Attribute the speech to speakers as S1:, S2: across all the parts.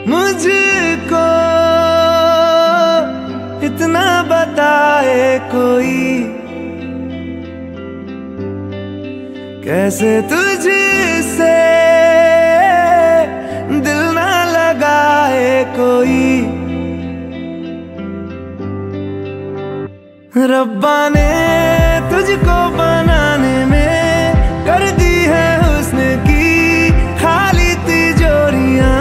S1: मुझको इतना बताए कोई, कैसे तुझसे दिल ना लगाए कोई। रब्बा ने तुझको बनाने में कर दी है हुस्न की खाली तिजोरियां,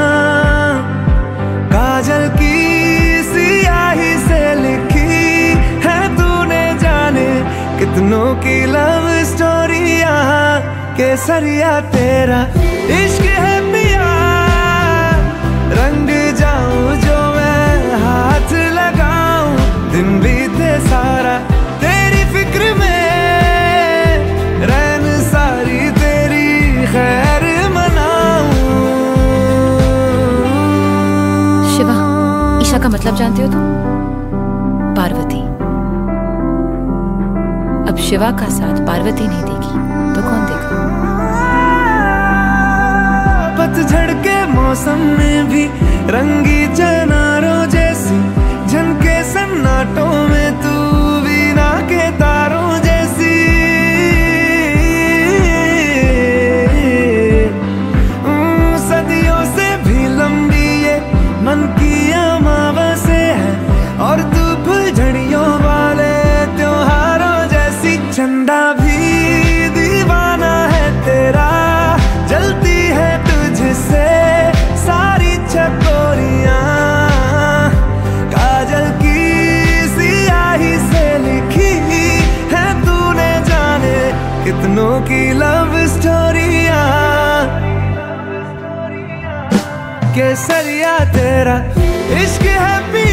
S1: काजल की सियाही से लिखी है तूने जाने कितनों की लव स्टोरियां। केसरिया तेरा इश्क है पिया, रंग जाऊं जो मैं हाथ लगाऊं, दिन बीते सारा तेरी फिक्र में, रैन सारी तेरी खैर मनाऊं।
S2: शिवा, ईशा का मतलब जानते हो तुम? पार्वती। अब शिवा का साथ पार्वती नहीं देगी तो कौन देगा?
S1: पतझड़ के मौसम में भी रंगी चनारों जैसी झनके सन्नाटों में तू वीणा के तारों जैसी। सदियों से भी लंबी ये मन की अमावस्या है, और तू फुलझड़ियों वाले त्योहारों जैसी। चंदा भी दीवाना है तेरा, जलती है तुझसे सारी चकोरियां, काजल की सियाही से लिखी है तूने जाने कितनों की लव स्टोरियां। केसरिया तेरा इश्क है।